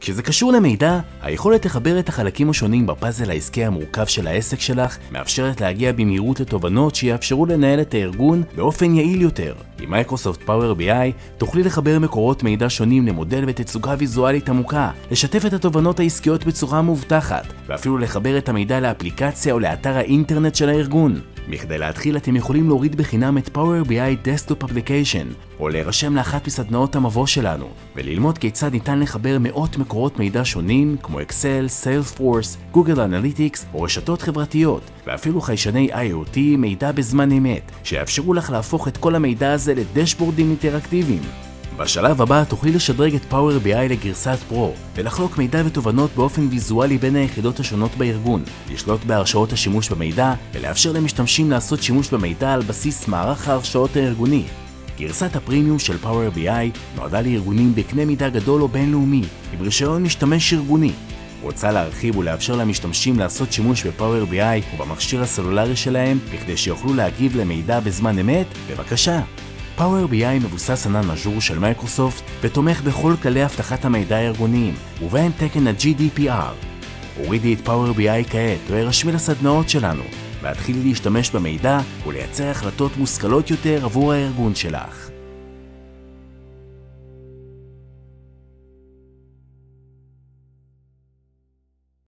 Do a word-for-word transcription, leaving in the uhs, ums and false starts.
כשזה קשור למידע, היכולת לחבר את החלקים השונים בפאזל העסקי המורכב של העסק שלך מאפשרת להגיע במהירות לתובנות שיאפשרו לנהל את הארגון באופן יעיל יותר. עם מייקרוסופט פאוור בי איי תוכלי לחבר מקורות מידע שונים למודל ותצוגה ויזואלית עמוקה, לשתף את התובנות העסקיות בצורה מובטחת, ואפילו לחבר את המידע לאפליקציה או לאתר האינטרנט של הארגון. בכדי להתחיל אתם יכולים להוריד בחינם את פאוור בי איי Desktop Application, או להירשם לאחת מסדנאות המבוא שלנו, וללמוד כיצד ניתן לחבר מאות מקורות מידע שונים כמו אקסל, Salesforce, Google Analytics או רשתות חברתיות, ואפילו חיישני איי או טי מידע בזמן אמת, שיאפשרו לך להפוך את כל המידע הזה לדשבורדים אינטראקטיביים. בשלב הבא תוכלי לשדרג את פאוור בי איי לגרסת פרו, ולחלוק מידע ותובנות באופן ויזואלי בין היחידות השונות בארגון, לשלוט בהרשאות השימוש במידע, ולאפשר למשתמשים לעשות שימוש במידע על בסיס מערך ההרשאות הארגוני. גרסת הפרימיום של פאוור בי איי נועדה לארגונים בקנה מידה גדול או בינלאומי, עם רישיון משתמש ארגוני. רוצה להרחיב ולאפשר למשתמשים לעשות שימוש בפאוור בי איי ובמכשיר הסלולרי שלהם, בכדי שיוכלו להגיב למידע בזמן אמת? בבקשה. פאוור בי איי מבוסס ענן אז'ור של מייקרוסופט ותומך בכל כללי אבטחת המידע הארגוניים, ובהם תקן ה-ג'י די פי אר. הורידי את פאוור בי איי כעת והירשמי לסדנאות שלנו, והתחילי להשתמש במידע ולייצר החלטות מושכלות יותר עבור הארגון שלך.